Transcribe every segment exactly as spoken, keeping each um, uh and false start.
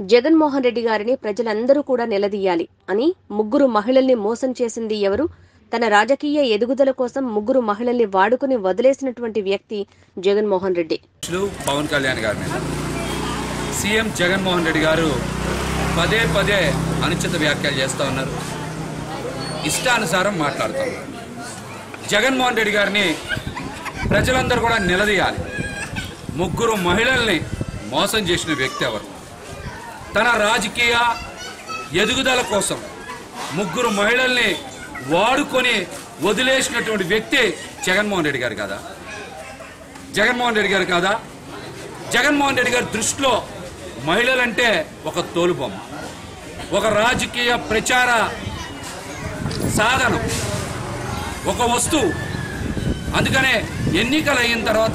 జగన్మోహన్ రెడ్డి గారిని ప్రజలందరూ కూడా నిలదీయాలి అని ముగ్గురు మహిళల్ని మోసం చేసింది ఎవరు? తన రాజకీయ ఎదుగుదల కోసం ముగ్గురు మహిళల్ని వాడుకుని వదిలేసినటువంటి వ్యక్తి జగన్మోహన్ రెడ్డి. పవన్ కళ్యాణ్ గారి మీద సీఎం జగన్మోహన్ రెడ్డి గారు పదే పదే అనుచిత వ్యాఖ్యలు చేస్తూ ఉన్నారు, ఇష్టానుసారం మాట్లాడుతూ ఉన్నారు. జగన్మోహన్ రెడ్డి గారిని ప్రజలందరూ కూడా నిలదీయాలి. ముగ్గురు మహిళల్ని మోసం చేసిన వ్యక్తి ఎవరు? తన రాజకీయ ఎదుగుదల కోసం ముగ్గురు మహిళల్ని వాడుకొని వదిలేసినటువంటి వ్యక్తి జగన్మోహన్ రెడ్డి గారు కాదా? జగన్మోహన్ రెడ్డి గారు కాదా? జగన్మోహన్ రెడ్డి గారి దృష్టిలో మహిళలంటే ఒక తోలుబొమ్మ, ఒక రాజకీయ ప్రచార సాధనం, ఒక వస్తువు. అందుకనే ఎన్నికలు అయిన తర్వాత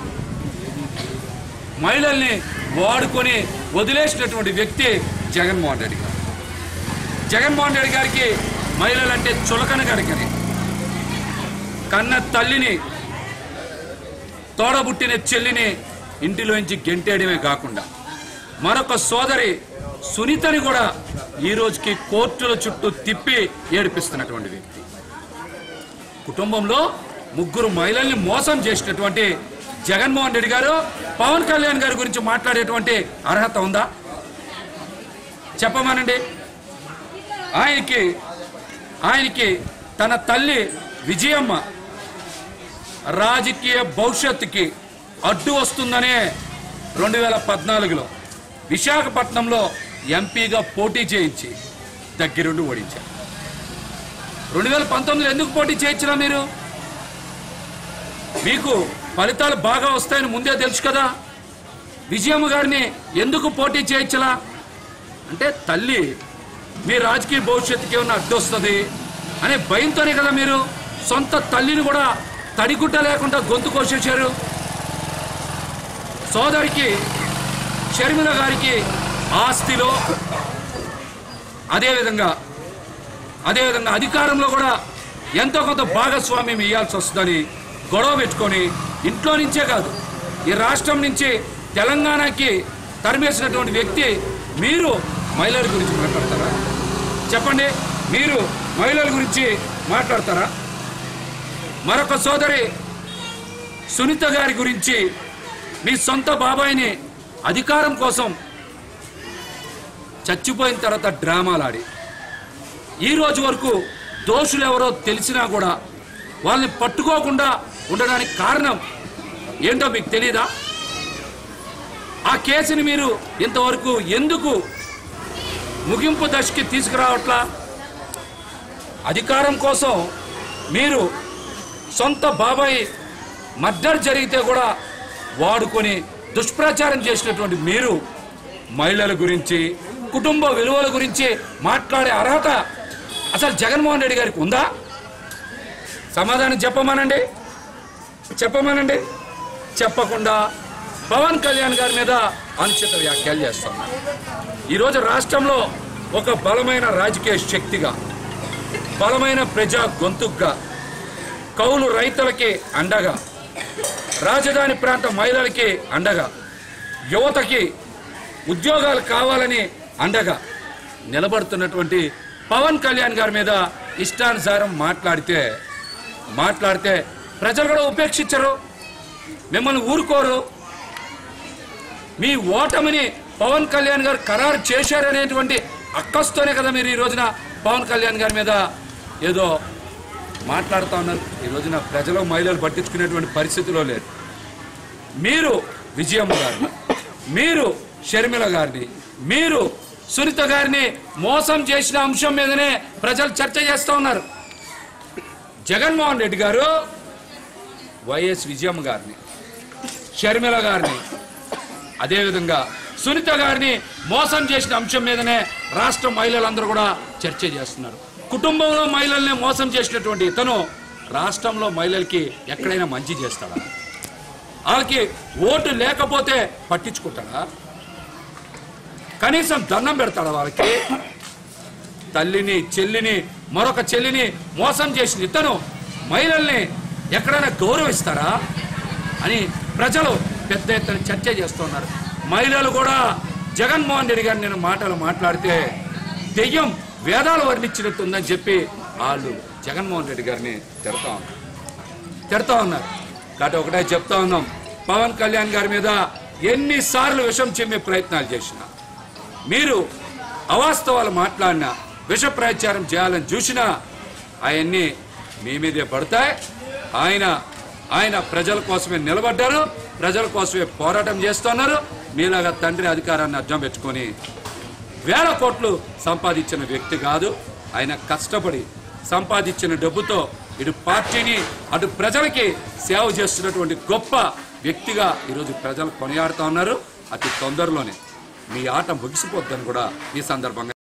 మహిళల్ని వాడుకొని వదిలేసినటువంటి వ్యక్తి జగన్మోహన్ రెడ్డి గారు. జగన్మోహన్ రెడ్డి గారికి మహిళలంటే చులకన గడికని, కన్న తల్లిని, తోడబుట్టిన చెల్లిని ఇంటిలోంచి గెంటేయడమే కాకుండా మరొక సోదరి సునీతని కూడా ఈ రోజుకి కోర్టుల చుట్టూ తిప్పి ఏడిపిస్తున్నటువంటి వ్యక్తి. కుటుంబంలో ముగ్గురు మహిళల్ని మోసం చేసినటువంటి జగన్మోహన్ రెడ్డి గారు పవన్ కళ్యాణ్ గారి గురించి మాట్లాడేటువంటి అర్హత ఉందా? చెప్పమానండి. ఆయనకి ఆయనకి తన తల్లి విజయమ్మ రాజకీయ భవిష్యత్తుకి అడ్డు వస్తుందనే రెండు వేల పద్నాలుగులో విశాఖపట్నంలో ఎంపీగా పోటీ చేయించి దగ్గరుండి ఓడించారు. రెండు వేల పంతొమ్మిదిలో ఎందుకు పోటీ చేయించినా? మీరు మీకు ఫలితాలు బాగా వస్తాయని ముందే తెలుసు కదా. విజయమ్మ గారిని ఎందుకు పోటీ చేయించలా అంటే తల్లి మీ రాజకీయ భవిష్యత్తుకి ఏమన్నా అడ్డు వస్తుంది అనే భయంతోనే కదా మీరు సొంత తల్లిని కూడా తడిగుడ్డ లేకుండా గొంతు కోసేశారు. సోదరికి షర్మిల గారికి ఆస్తిలో అదేవిధంగా అదేవిధంగా అధికారంలో కూడా ఎంతో కొంత భాగస్వామ్యం ఇవ్వాల్సి వస్తుందని గొడవ పెట్టుకొని ఇంట్లో నుంచే కాదు ఈ రాష్ట్రం నుంచి తెలంగాణకి తరిమేసినటువంటి వ్యక్తి మీరు మహిళల గురించి మాట్లాడతారా? చెప్పండి, మీరు మహిళల గురించి మాట్లాడతారా? మరొక సోదరి సునీత గారి గురించి మీ సొంత బాబాయిని అధికారం కోసం చచ్చిపోయిన తర్వాత డ్రామాలాడి ఈ రోజు వరకు దోషులు ఎవరో తెలిసినా కూడా వాళ్ళని పట్టుకోకుండా ఉండడానికి కారణం ఏంటో మీకు తెలీదా? ఆ కేసుని మీరు ఇంతవరకు ఎందుకు ముగింపు దశకి తీసుకురావట్లా? అధికారం కోసం మీరు సొంత బాబాయి మర్డర్ జరిగితే కూడా వాడుకొని దుష్ప్రచారం చేసినటువంటి మీరు మహిళల గురించి, కుటుంబ విలువల గురించి మాట్లాడే అర్హత అసలు జగన్మోహన్ రెడ్డి గారికి ఉందా? సమాధానం చెప్పమానండి, చెప్పమానండి. చెప్పకుండా పవన్ కళ్యాణ్ గారి మీద అనుచిత వ్యాఖ్యలు చేస్తున్నారు. ఈరోజు రాష్ట్రంలో ఒక బలమైన రాజకీయ శక్తిగా, బలమైన ప్రజా గొంతుగ్గా, కౌలు రైతులకి అండగా, రాజధాని ప్రాంత మహిళలకి అండగా, యువతకి ఉద్యోగాలు కావాలని అండగా నిలబడుతున్నటువంటి పవన్ కళ్యాణ్ గారి మీద ఇష్టానుసారం మాట్లాడితే మాట్లాడితే ప్రజలు కూడా ఉపేక్షించరు, మిమ్మల్ని ఊరుకోరు. మీ ఓటమిని పవన్ కళ్యాణ్ గారు ఖరారు చేశారనేటువంటి అక్కస్తోనే కదా మీరు ఈ రోజున పవన్ కళ్యాణ్ గారి మీద ఏదో మాట్లాడుతూ ఉన్నారు. ఈ రోజున ప్రజలు మహిళలు పట్టించుకునేటువంటి పరిస్థితిలో లేదు. మీరు విజయమ్మ గారిని, మీరు షర్మిల గారిని, మీరు సునీత గారిని మోసం చేసిన అంశం మీదనే ప్రజలు చర్చ చేస్తూ ఉన్నారు. జగన్మోహన్ రెడ్డి గారు వైఎస్ విజయమ్మ గారిని, షర్మిల గారిని, అదేవిధంగా సునీత గారిని మోసం చేసిన అంశం మీదనే రాష్ట్ర మహిళలందరూ కూడా చర్చ చేస్తున్నారు. కుటుంబంలో మహిళల్ని మోసం చేసినటువంటి ఇతను రాష్ట్రంలో మహిళలకి ఎక్కడైనా మంచి చేస్తాడా? వాళ్ళకి ఓటు లేకపోతే పట్టించుకుంటాడా? కనీసం దండం పెడతాడా వాళ్ళకి? తల్లిని, చెల్లిని, మరొక చెల్లిని మోసం చేసిన ఇతను మహిళల్ని ఎక్కడైనా గౌరవిస్తారా అని ప్రజలు పెద్ద ఎత్తున చర్చ చేస్తున్నారు. మహిళలు కూడా జగన్మోహన్ రెడ్డి గారు నేను మాటలు మాట్లాడితే దెయ్యం వేదాలు వర్ణించినట్టు ఉందని చెప్పి వాళ్ళు జగన్మోహన్ రెడ్డి గారిని తిడతా ఉన్నారు తిడతా ఉన్నారు కాబట్టి ఒకటే చెప్తా ఉన్నాం, పవన్ కళ్యాణ్ గారి మీద ఎన్నిసార్లు విషం చిమ్మే ప్రయత్నాలు చేసినా, మీరు అవాస్తవాలు మాట్లాడినా, విష ప్రచారం చేయాలని చూసినా అవన్నీ మీ మీదే పడతాయి. ఆయన ఆయన ప్రజల కోసమే నిలబడ్డారు, ప్రజల కోసమే పోరాటం చేస్తున్నారు. మీలాగా తండ్రి అధికారాన్ని అడ్డం పెట్టుకొని వేల కోట్లు సంపాదించిన వ్యక్తి కాదు. ఆయన కష్టపడి సంపాదించిన డబ్బుతో ఇటు పార్టీని అటు ప్రజలకి సేవ చేస్తున్నటువంటి గొప్ప వ్యక్తిగా ఈరోజు ప్రజలు కొనియాడుతూ ఉన్నారు. అతి తొందరలోనే మీ ఆట ముగిసిపోద్దని కూడా ఈ సందర్భంగా